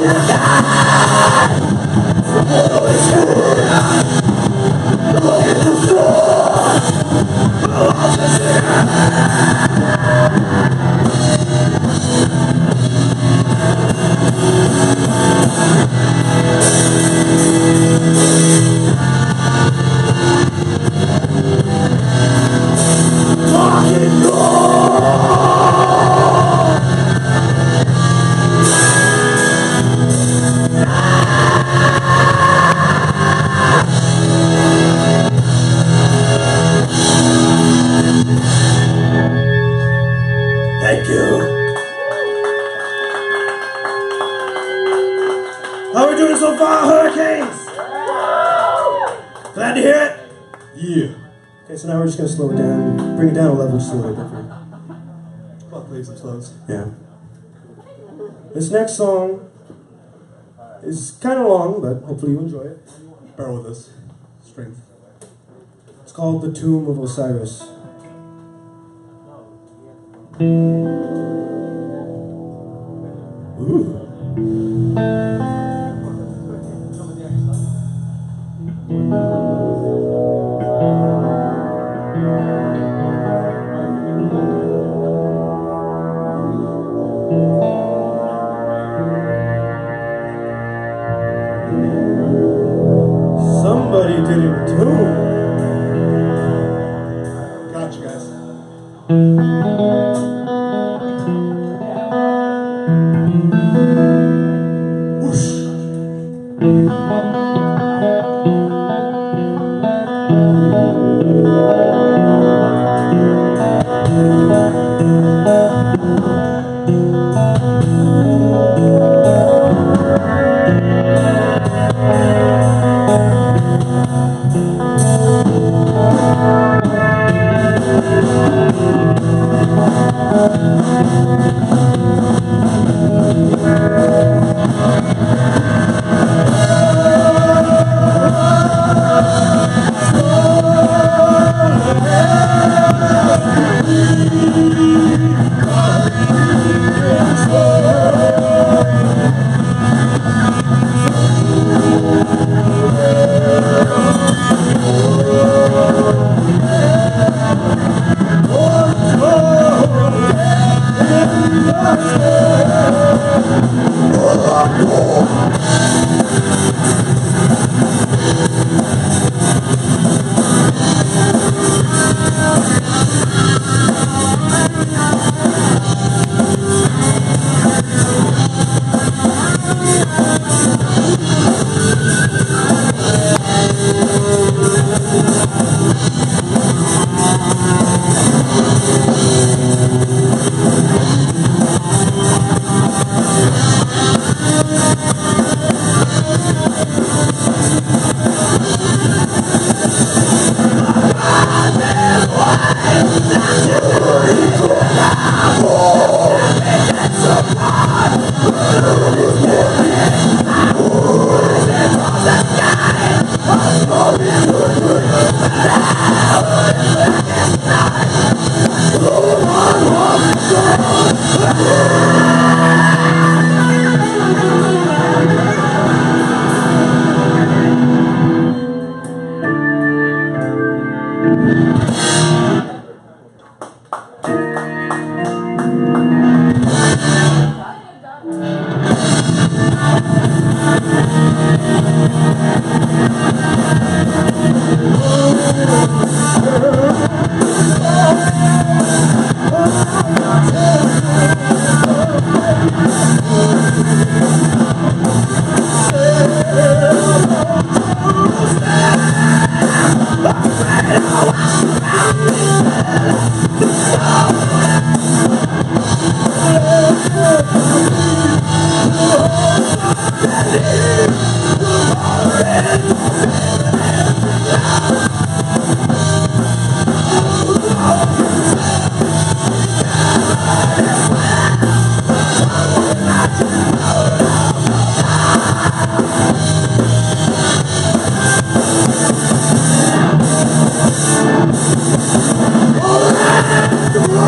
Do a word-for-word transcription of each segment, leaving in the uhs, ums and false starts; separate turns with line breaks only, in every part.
Thank you. How are we doing so far, Hurricanes? Glad to hear it?
Yeah.
Okay, so now we're just going to slow it down. Bring it down a level just a little bit.
Fuck leaves and slows.
Yeah. This next song is kind of long, but hopefully you enjoy it.
Bear with us. Strength.
It's called The Tomb of Osiris. Ooh. Somebody did it too.
Gotcha, guys.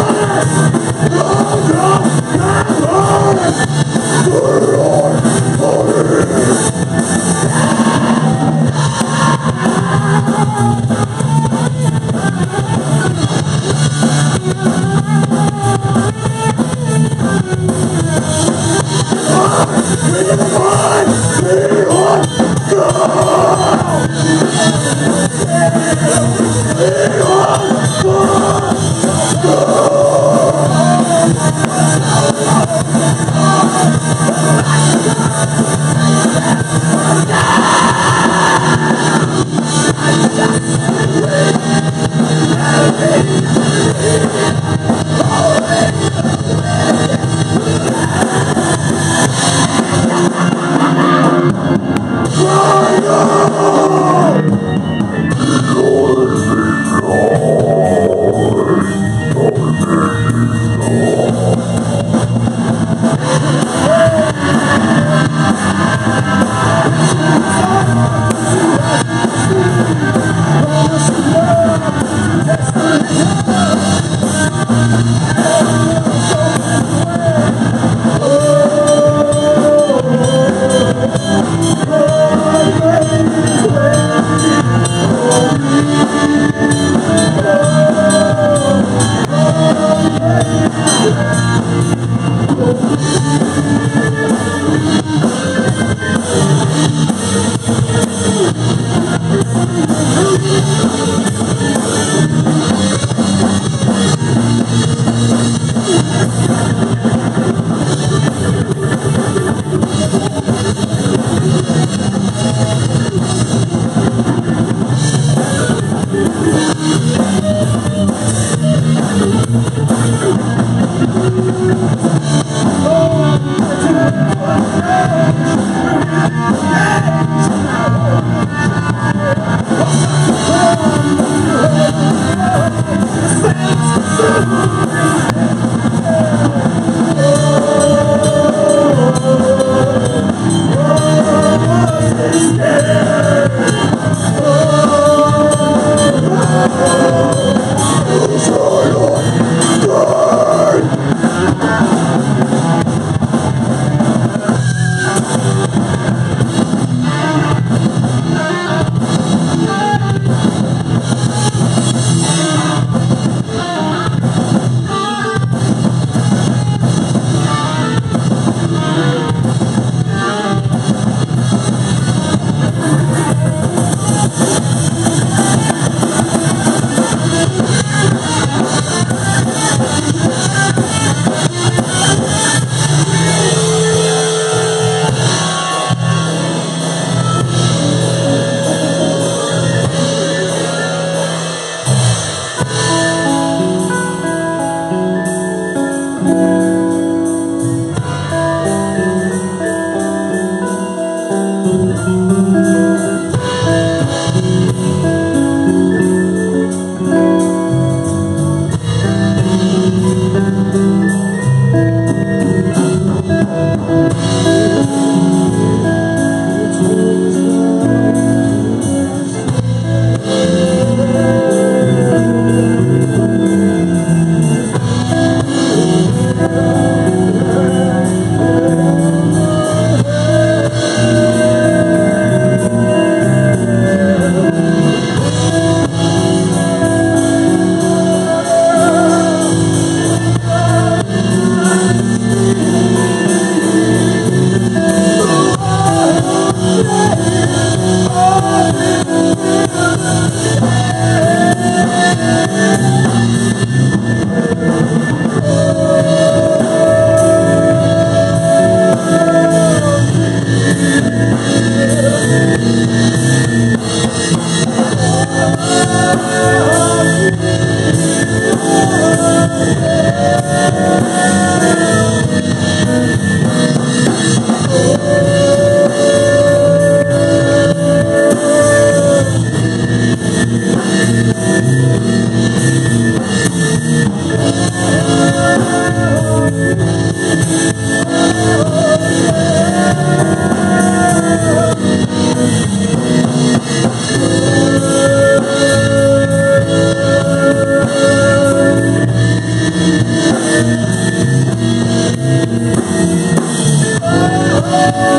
Oh,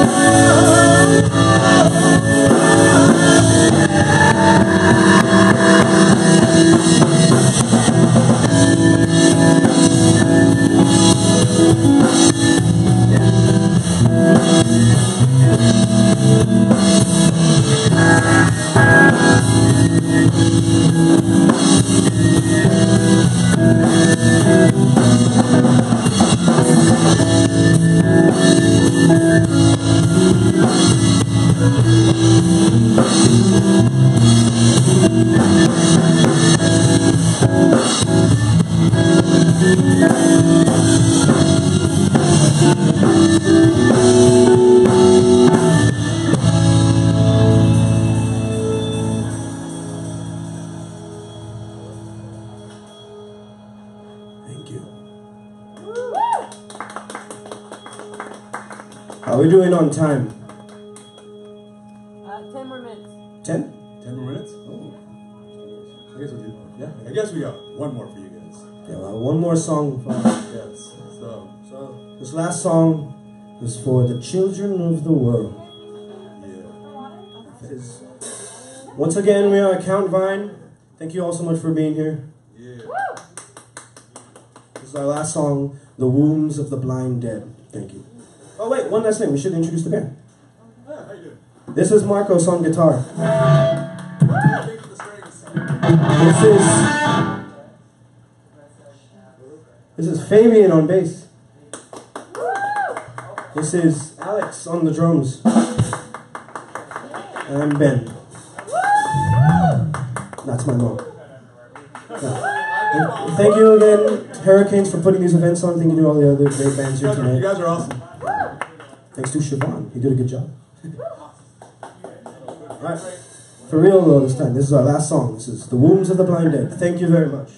Thank you. How are we doing on time?
Uh, ten more minutes.
Ten?
Ten more minutes?
Oh.
I guess we do. Yeah, I guess we got one more for you guys.
Yeah, well, one more song. For
Yes. So,
so this last song is for the children of the world.
yeah.
It is. Once again, we are at Count Vine. Thank you all so much for being here.
Yeah.
This is our last song, The Wombs of the Blind Dead. Thank you. Oh wait, one last thing. We should introduce the band.
Yeah, how you doing?
This is Marcos on guitar.
Thank you for the strings.
This is This is Fabian on bass. This is Alex on the drums. And I'm Ben. That's my mom. Yeah. And thank you again, Hurricanes, for putting these events on. Thank you to all the other great bands
You
here
guys, are, you
tonight.
guys are awesome.
Thanks to Siobhan. He did a good job. Alright. For real though this time, this is our last song. This is The Wombs of the Blind Dead. Thank you very much.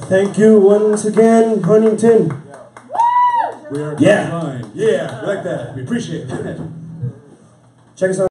Thank you once again, Huntington.
We are
Yeah.
fine. Yeah, we like that. We appreciate that.
Check us out.